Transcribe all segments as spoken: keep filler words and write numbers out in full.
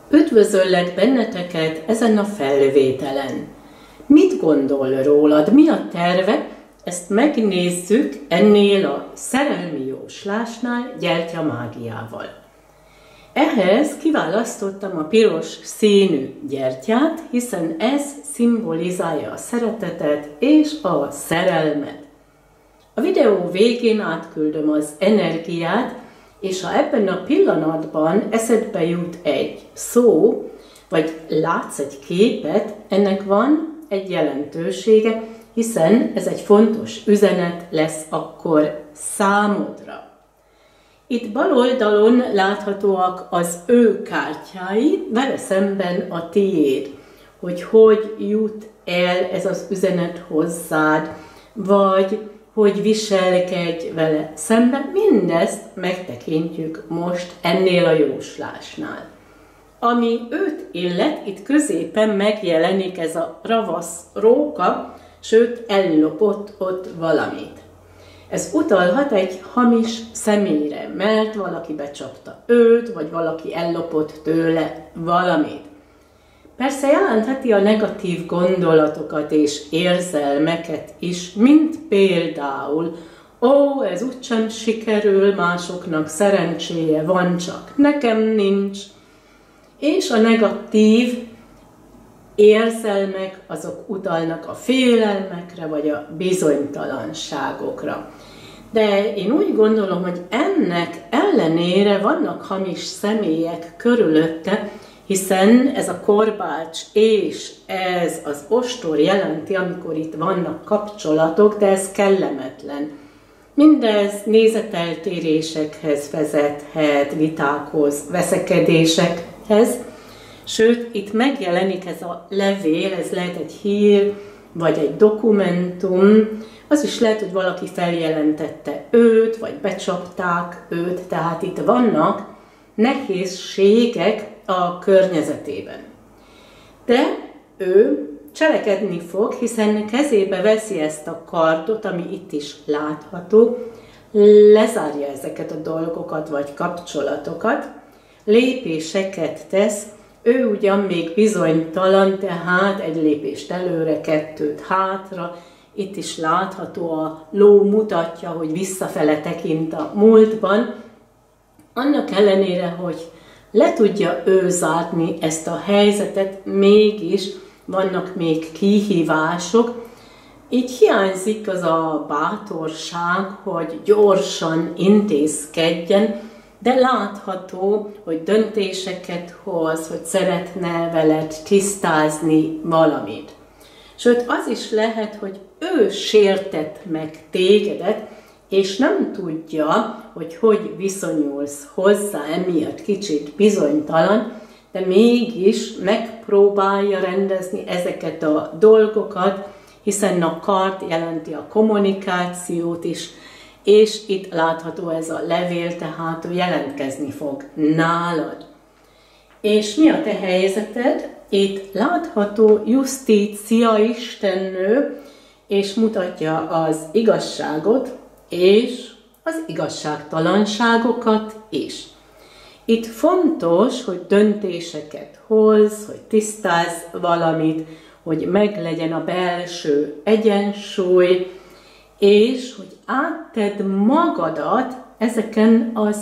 Üdvözöllek benneteket ezen a felvételen. Mit gondol rólad? Mi a terve? Ezt megnézzük ennél a szerelmi jóslásnál gyertyamágiával. Ehhez kiválasztottam a piros színű gyertyát, hiszen ez szimbolizálja a szeretetet és a szerelmet. A videó végén átküldöm az energiát, és ha ebben a pillanatban eszedbe jut egy szó, vagy látsz egy képet, ennek van egy jelentősége, hiszen ez egy fontos üzenet lesz akkor számodra. Itt bal oldalon láthatóak az ő kártyái, vele szemben a tiéd, hogy hogy jut el ez az üzenet hozzád, vagy hogy viselkedj vele szemben, mindezt megtekintjük most ennél a jóslásnál. Ami őt illet, itt középen megjelenik ez a ravasz róka, sőt ellopott ott valamit. Ez utalhat egy hamis személyre, mert valaki becsapta őt, vagy valaki ellopott tőle valamit. Persze jelentheti a negatív gondolatokat és érzelmeket is, mint például, ó, ez úgysem sikerül, másoknak szerencséje van, csak nekem nincs. És a negatív érzelmek azok utalnak a félelmekre, vagy a bizonytalanságokra. De én úgy gondolom, hogy ennek ellenére vannak hamis személyek körülötte, hiszen ez a korbács és ez az ostor jelenti, amikor itt vannak kapcsolatok, de ez kellemetlen. Mindez nézeteltérésekhez vezethet, vitákhoz, veszekedésekhez, sőt, itt megjelenik ez a levél, ez lehet egy hír, vagy egy dokumentum, az is lehet, hogy valaki feljelentette őt, vagy becsapták őt, tehát itt vannak nehézségek a környezetében. De ő cselekedni fog, hiszen kezébe veszi ezt a kardot, ami itt is látható, lezárja ezeket a dolgokat vagy kapcsolatokat, lépéseket tesz, ő ugyan még bizonytalan, tehát egy lépést előre, kettőt hátra, itt is látható a ló mutatja, hogy visszafele tekint a múltban, annak ellenére, hogy le tudja ő zárni ezt a helyzetet, mégis vannak még kihívások. Így hiányzik az a bátorság, hogy gyorsan intézkedjen, de látható, hogy döntéseket hoz, hogy szeretne veled tisztázni valamit. Sőt, az is lehet, hogy ő sértett meg tégedet, és nem tudja, hogy hogy viszonyulsz hozzá, emiatt kicsit bizonytalan, de mégis megpróbálja rendezni ezeket a dolgokat, hiszen a kard jelenti a kommunikációt is, és itt látható ez a levél, tehát ő jelentkezni fog nálad. És mi a te helyzeted? Itt látható Justícia istennő, és mutatja az igazságot, és az igazságtalanságokat is. Itt fontos, hogy döntéseket hoz, hogy tisztázz valamit, hogy meglegyen a belső egyensúly, és hogy áttedd magadat ezeken az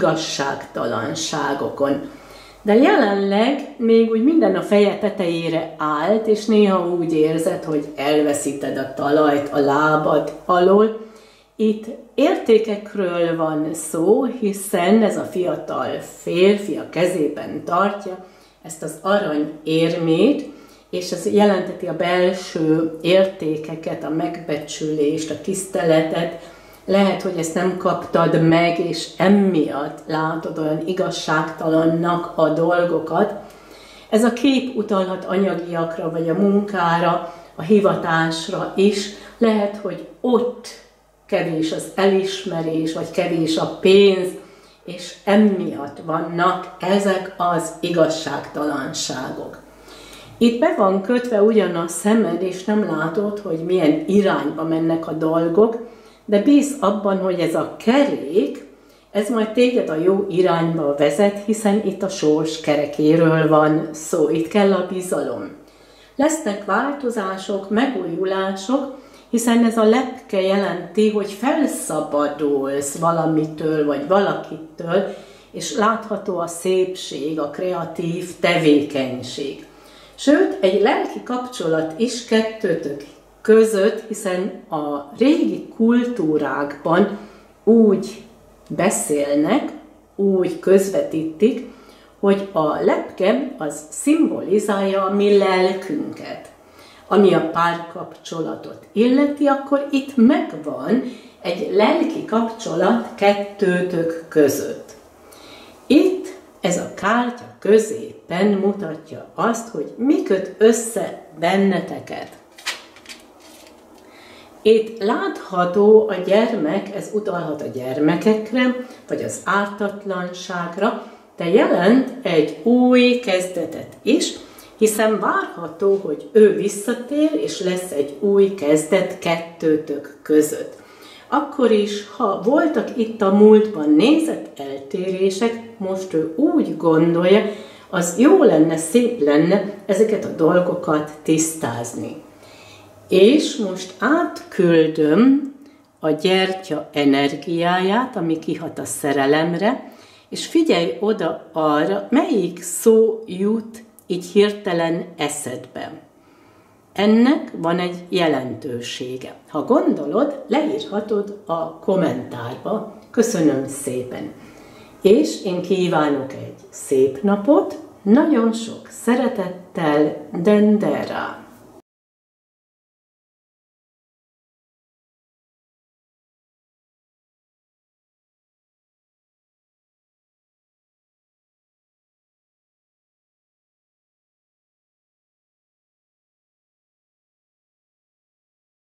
igazságtalanságokon. De jelenleg még úgy minden a feje tetejére állt, és néha úgy érzed, hogy elveszíted a talajt a lábad alól. Itt értékekről van szó, hiszen ez a fiatal férfi a kezében tartja ezt az arany érmét, és ez jelenteti a belső értékeket, a megbecsülést, a tiszteletet. Lehet, hogy ezt nem kaptad meg, és emiatt látod olyan igazságtalannak a dolgokat. Ez a kép utalhat anyagiakra, vagy a munkára, a hivatásra is. Lehet, hogy ott kevés az elismerés, vagy kevés a pénz, és emiatt vannak ezek az igazságtalanságok. Itt be van kötve ugyan a szemed, és nem látod, hogy milyen irányba mennek a dolgok, de bíz abban, hogy ez a kerék, Ez majd téged a jó irányba vezet, hiszen itt a sors kerekéről van szó, itt kell a bizalom. Lesznek változások, megújulások, hiszen ez a lepke jelenti, hogy felszabadulsz valamitől vagy valakitől, és látható a szépség, a kreatív tevékenység. Sőt, egy lelki kapcsolat is kettőtök között, hiszen a régi kultúrákban úgy beszélnek, úgy közvetítik, hogy a lepke az szimbolizálja a mi lelkünket. Ami a párkapcsolatot illeti, akkor itt megvan egy lelki kapcsolat kettőtök között. Itt ez a kártya középen mutatja azt, hogy mi köt össze benneteket. Itt látható a gyermek, ez utalhat a gyermekekre, vagy az ártatlanságra, de jelent egy új kezdetet is, hiszen várható, hogy ő visszatér, és lesz egy új kezdet kettőtök között. Akkor is, ha voltak itt a múltban nézeteltérések, most ő úgy gondolja, az jó lenne, szép lenne ezeket a dolgokat tisztázni. És most átküldöm a gyertya energiáját, ami kihat a szerelemre, és figyelj oda arra, melyik szó jut így hirtelen eszedbe. Ennek van egy jelentősége. Ha gondolod, leírhatod a kommentárba. Köszönöm szépen. És én kívánok egy szép napot, nagyon sok szeretettel, Dendera.